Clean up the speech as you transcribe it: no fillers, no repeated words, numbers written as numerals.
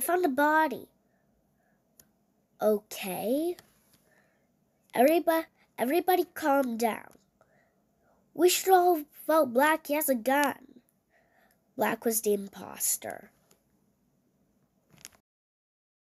found a body. Okay. Everybody calm down. We should all vote Blackie as a gun. Black was the imposter.